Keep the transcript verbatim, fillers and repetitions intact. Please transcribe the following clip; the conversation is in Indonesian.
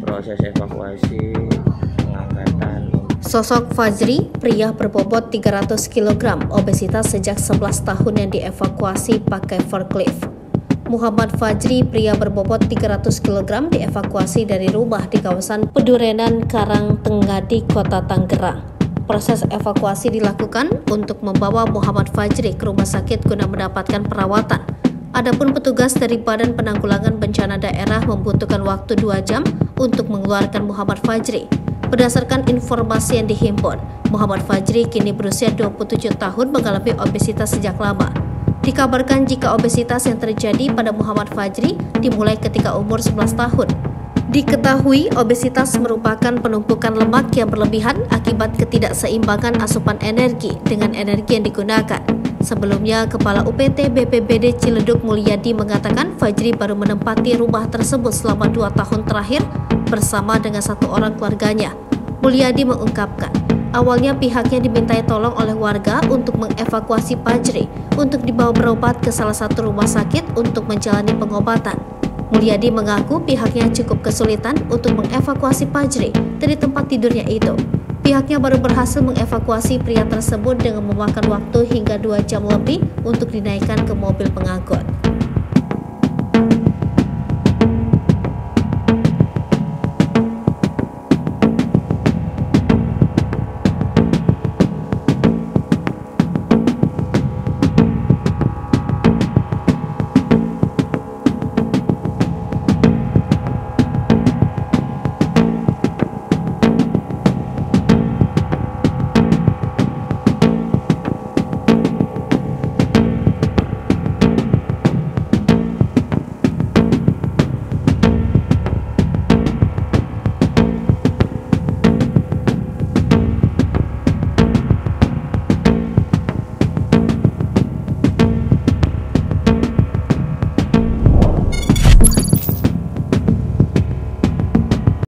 proses evakuasi pengangkatan. Sosok Fajri, pria berbobot tiga ratus kilogram, obesitas sejak sebelas tahun yang dievakuasi pakai forklift. Muhammad Fajri, pria berbobot tiga ratus kilogram, dievakuasi dari rumah di kawasan Pedurenan, Karangtenggadi, Kota Tangerang. Proses evakuasi dilakukan untuk membawa Muhammad Fajri ke rumah sakit guna mendapatkan perawatan. Adapun petugas dari Badan Penanggulangan Bencana Daerah membutuhkan waktu dua jam untuk mengeluarkan Muhammad Fajri. Berdasarkan informasi yang dihimpun, Muhammad Fajri kini berusia dua puluh tujuh tahun, mengalami obesitas sejak lama. Dikabarkan jika obesitas yang terjadi pada Muhammad Fajri dimulai ketika umur sebelas tahun. Diketahui obesitas merupakan penumpukan lemak yang berlebihan akibat ketidakseimbangan asupan energi dengan energi yang digunakan. Sebelumnya, Kepala U P T B P B D Ciledug Mulyadi mengatakan Fajri baru menempati rumah tersebut selama dua tahun terakhir bersama dengan satu orang keluarganya. Mulyadi mengungkapkan, awalnya pihaknya dimintai tolong oleh warga untuk mengevakuasi Fajri untuk dibawa berobat ke salah satu rumah sakit untuk menjalani pengobatan. Mulyadi mengaku pihaknya cukup kesulitan untuk mengevakuasi Fajri dari tempat tidurnya itu. Pihaknya baru berhasil mengevakuasi pria tersebut dengan memakan waktu hingga dua jam lebih untuk dinaikkan ke mobil pengangkut.